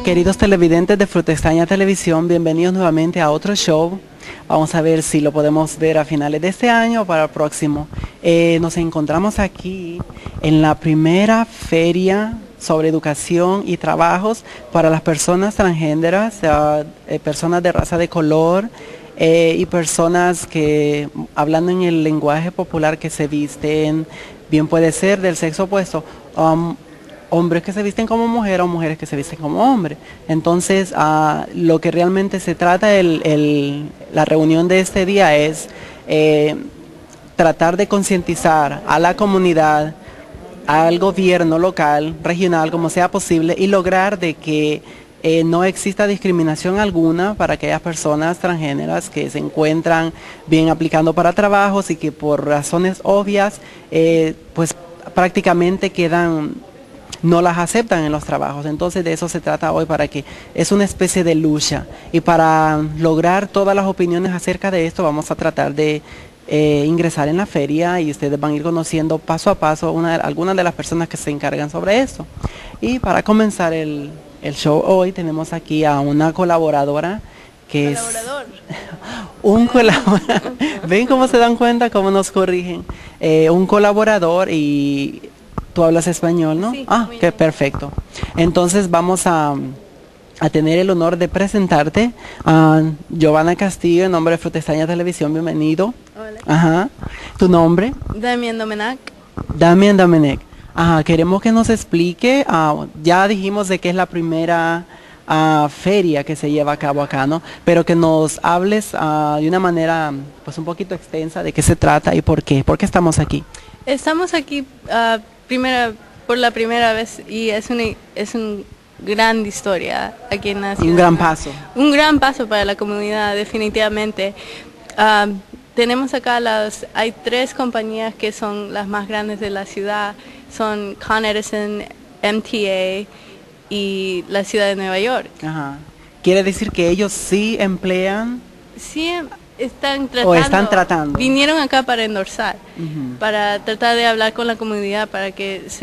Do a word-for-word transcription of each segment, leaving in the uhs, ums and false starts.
Queridos televidentes de Frutextraña Televisión, bienvenidos nuevamente a otro show. Vamos a ver si lo podemos ver a finales de este año o para el próximo. Eh, nos encontramos aquí en la primera feria sobre educación y trabajos para las personas transgéneras, uh, eh, personas de raza de color eh, y personas que, hablando en el lenguaje popular, que se visten, bien puede ser del sexo opuesto, um, hombres que se visten como mujer o mujeres que se visten como hombre. Entonces, uh, lo que realmente se trata, el, el, la reunión de este día es eh, tratar de concientizar a la comunidad, al gobierno local, regional, como sea posible, y lograr de que eh, no exista discriminación alguna para aquellas personas transgéneras que se encuentran bien aplicando para trabajos y que por razones obvias, eh, pues prácticamente quedan, no las aceptan en los trabajos. Entonces de eso se trata hoy, para que es una especie de lucha, y para lograr todas las opiniones acerca de esto vamos a tratar de eh, ingresar en la feria, y ustedes van a ir conociendo paso a paso una, algunas de las personas que se encargan sobre esto. Y para comenzar el, el show hoy tenemos aquí a una colaboradora que ¿Colaborador? es un colaborador. ¿Ven cómo se dan cuenta, cómo nos corrigen? Eh, un colaborador. Y tú hablas español, ¿no? Sí, ah, qué bien. Perfecto. Entonces vamos a, a tener el honor de presentarte a Giovanna Castillo, en nombre de Frutextraña Televisión. Bienvenido. Hola. Ajá. ¿Tu nombre? Damián Domenac. Damián Domenech. Ajá, queremos que nos explique, uh, ya dijimos de que es la primera uh, feria que se lleva a cabo acá, ¿no? Pero que nos hables uh, de una manera pues un poquito extensa de qué se trata y por qué, por qué estamos aquí. Estamos aquí uh, primera, por la primera vez, y es una es un gran historia aquí en la ciudad. Y un gran paso. Un gran paso para la comunidad, definitivamente. Uh, tenemos acá las, hay tres compañías que son las más grandes de la ciudad, son Con Edison, M T A y la ciudad de Nueva York. Ajá. Quiere decir que ellos sí emplean. Sí, están tratando, o están tratando. Vinieron acá para endorsar, Uh-huh. para tratar de hablar con la comunidad, para que se,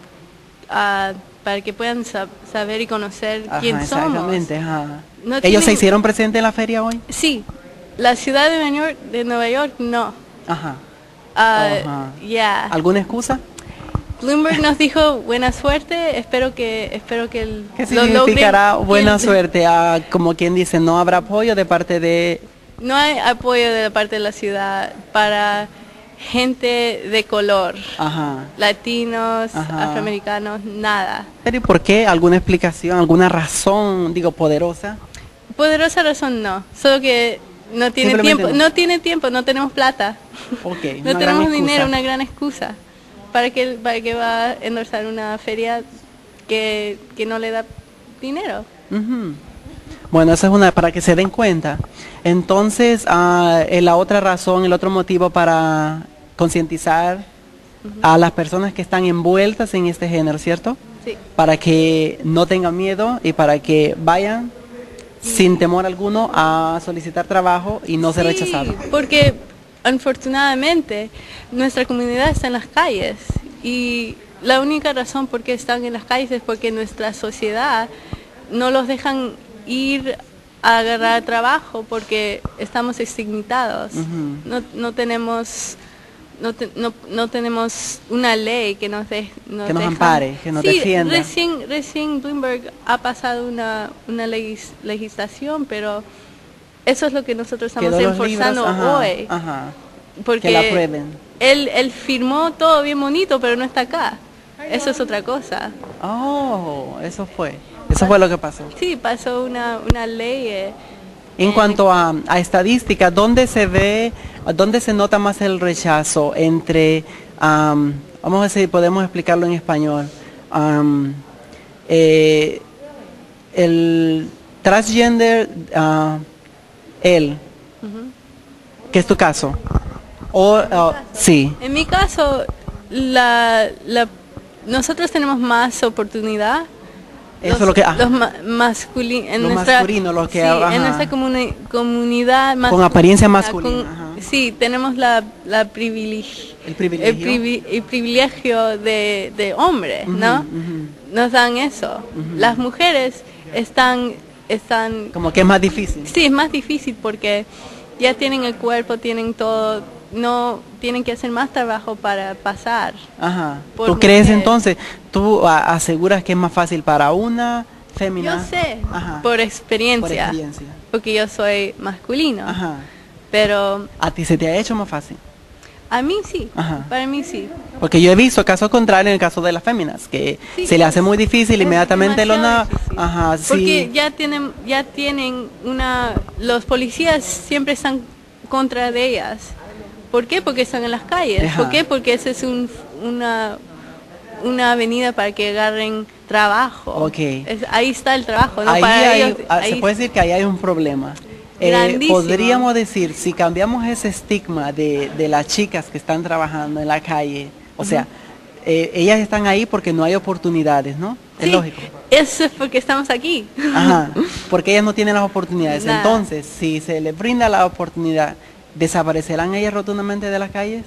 uh, para que puedan sab saber y conocer Ajá, quién exactamente, somos. ajá. No ¿Ellos tienen, se hicieron presentes en la feria hoy? Sí, la ciudad de Nueva York, de Nueva York no. Ajá. Uh, Ajá. Yeah. ¿Alguna excusa? Bloomberg nos dijo buena suerte, espero que espero que el, ¿Qué lo significará logren. buena ¿Quién? suerte? Ah, como quien dice, no habrá apoyo de parte de... No hay apoyo de la parte de la ciudad para gente de color, Ajá. latinos, Ajá. afroamericanos, nada. ¿Pero y por qué? ¿Alguna explicación, alguna razón, digo, poderosa? Poderosa razón no, solo que no tiene Simplemente tiempo, no. no tiene tiempo, no tenemos plata, Okay, no una tenemos gran dinero, excusa. una gran excusa. ¿Para qué, para qué va a endorsar una feria que, que no le da dinero? Uh-huh. Bueno, esa es una, para que se den cuenta. Entonces, uh, la otra razón, el otro motivo para concientizar uh-huh. a las personas que están envueltas en este género, ¿cierto? Sí. Para que no tengan miedo y para que vayan sin temor alguno a solicitar trabajo y no Sí, ser rechazados. Porque afortunadamente nuestra comunidad está en las calles, y la única razón por qué están en las calles es porque nuestra sociedad no los dejan ir a agarrar trabajo porque estamos estigmatizados. Uh-huh. no, no tenemos no, te, no, no tenemos una ley que nos, de, nos que nos deja, ampare, que nos sí, defienda. Recién, recién Bloomberg ha pasado una, una legis, legislación, pero eso es lo que nosotros estamos Quedó los enforzando libros, ajá, hoy. Ajá, porque que la aprueben. Él, él firmó todo bien bonito, pero no está acá. Eso es otra cosa. Oh, eso fue. Eso fue lo que pasó. Sí, pasó una, una ley. Eh, En eh, cuanto a, a estadística, ¿dónde se ve, dónde se nota más el rechazo entre, um, vamos a ver si podemos explicarlo en español, um, eh, el transgender, uh, él, uh-huh. ¿qué es tu caso? O, uh, sí. En mi caso, la, la, nosotros tenemos más oportunidad. Eso Los, es lo que, ah, los ma masculin en lo nuestra, masculino, lo que, sí, ajá. en nuestra comuni comunidad más con apariencia masculina. Con, sí, tenemos la, la privilegio, el privilegio, el, privi el privilegio de, de hombre, uh-huh, ¿no? Uh-huh. Nos dan eso. Uh-huh. Las mujeres están, están... Como que es más difícil. Sí, es más difícil porque ya tienen el cuerpo, tienen todo, no tienen que hacer más trabajo para pasar. Ajá. por ¿Tú crees mujer. entonces, tú a- aseguras que es más fácil para una fémina? Yo sé, Ajá. por experiencia, Por experiencia. porque yo soy masculino, Ajá. pero ¿A ti se te ha hecho más fácil? a mí sí, Ajá. para mí sí. Porque yo he visto casos contrarios en el caso de las féminas, que Sí, se le es- hace muy difícil, es inmediatamente lo na... demasiado difícil. Ajá, Porque sí. ya tienen, ya tienen una, los policías siempre están contra de ellas. ¿Por qué? Porque están en las calles. Ajá. ¿Por qué? Porque esa es un, una, una avenida para que agarren trabajo. Ok. Es- ahí está el trabajo, ¿no? Ahí Para hay- ellos, ah, ahí se puede decir que ahí hay un problema. Eh, Grandísimo. podríamos decir, si cambiamos ese estigma de, de las chicas que están trabajando en la calle, o sea, eh, ellas están ahí porque no hay oportunidades, ¿no? Es sí, lógico. eso es porque estamos aquí. Ajá, porque ellas no tienen las oportunidades. Nada. Entonces, si se les brinda la oportunidad, ¿desaparecerán ellas rotundamente de las calles?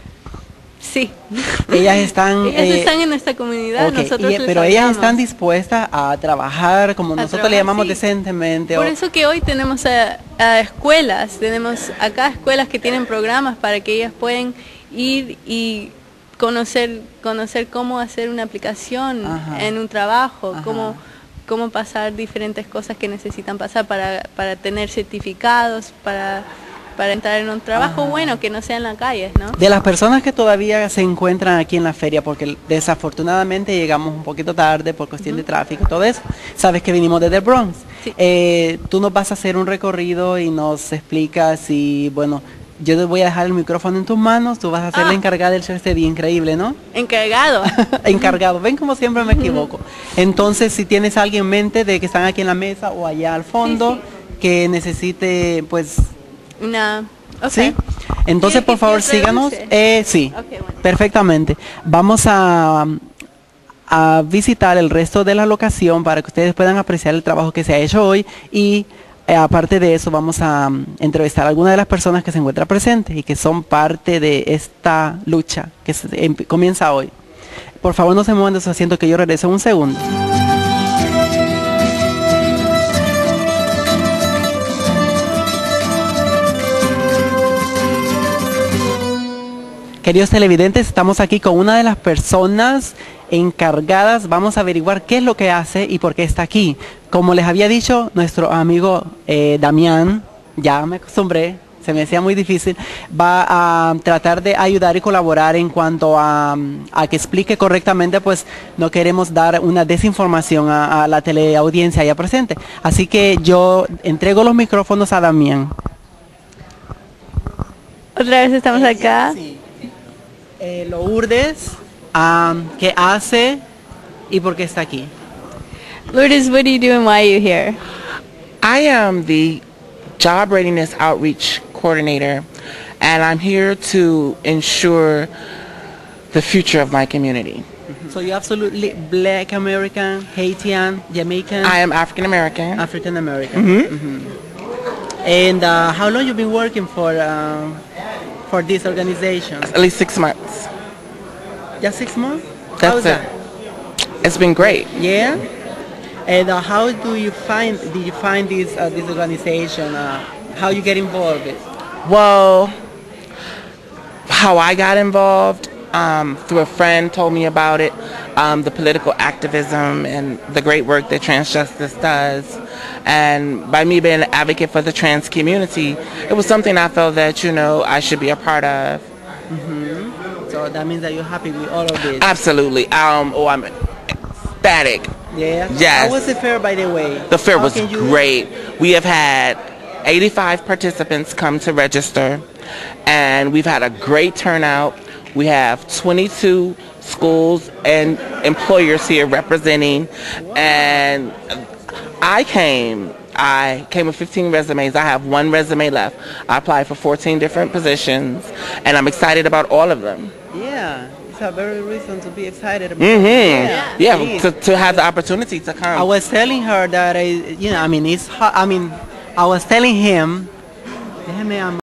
Sí. Ellas están... Ellas eh, están en nuestra comunidad, ok, nosotros y- les pero ellas hablamos. están dispuestas a trabajar, como A nosotros trabajar, le llamamos sí. decentemente. Por o- eso que hoy tenemos a, a escuelas, tenemos acá escuelas que tienen programas para que ellas pueden ir y conocer conocer cómo hacer una aplicación Ajá. en un trabajo, Ajá. cómo cómo pasar diferentes cosas que necesitan pasar para, para tener certificados, para, para entrar en un trabajo Ajá. bueno, que no sea en la calle, ¿no? De las personas que todavía se encuentran aquí en la feria, porque desafortunadamente llegamos un poquito tarde por cuestión de tráfico y todo eso, sabes que vinimos desde el Bronx. Sí. Eh, tú nos vas a hacer un recorrido y nos explicas y bueno, yo te voy a dejar el micrófono en tus manos, tú vas a ser la Ah. encargada del show este día, increíble, ¿no? Encargado. Encargado, ven como siempre me equivoco. Entonces, si tienes a alguien en mente de que están aquí en la mesa o allá al fondo, Sí, que necesite, pues, Una... ok. ¿sí? Entonces, ¿Quiere por que favor, yo síganos. traduce? Eh, sí, Ok, bueno. perfectamente. Vamos a, a visitar el resto de la locación para que ustedes puedan apreciar el trabajo que se ha hecho hoy y eh, aparte de eso vamos a um, entrevistar a algunas de las personas que se encuentran presentes y que son parte de esta lucha que se, em, comienza hoy. Por favor, no se muevan de su asiento que yo regreso en un segundo. Queridos televidentes, estamos aquí con una de las personas encargadas. Vamos a averiguar qué es lo que hace y por qué está aquí. Como les había dicho, nuestro amigo eh, Damián, ya me acostumbré, se me hacía muy difícil, va a tratar de ayudar y colaborar en cuanto a, a que explique correctamente, pues no queremos dar una desinformación a, a la teleaudiencia allá presente. Así que yo entrego los micrófonos a Damián. Otra vez estamos acá. Sí. Eh, Lourdes, um, ¿qué hace y por qué está aquí? Lourdes, what do you do and why are you here? I am the Job Readiness Outreach Coordinator, and I'm here to ensure the future of my community. So you're absolutely Black American, Haitian, Jamaican, I am African American. African American. Mhm. And uh, how long you been working for um, for this organization? At least six months. Just six months? That's How's it. that? It's been great. Yeah. And uh, how do you find did you find this uh, this organization? Uh, how you get involved? With? Well, how I got involved, um, through a friend told me about it, um, the political activism and the great work that TransJustice does. And by me being an advocate for the trans community, it was something I felt that, you know, I should be a part of. Mm-hmm. So that means that you're happy with all of this. Absolutely. Um, oh, I'm ecstatic. Yeah. Yes. How was the fair, by the way? The fair How was can you- great. We have had eighty-five participants come to register, and we've had a great turnout. We have twenty-two schools and employers here representing, and I came. I came with fifteen resumes. I have one resume left. I applied for fourteen different positions, and I'm excited about all of them. Yeah, it's a very reason to be excited about. Mm-hmm. Yeah, it is. to, to have the opportunity to come. I was telling her that I, you know, I mean, it's hard. I mean, I was telling him. Déjeme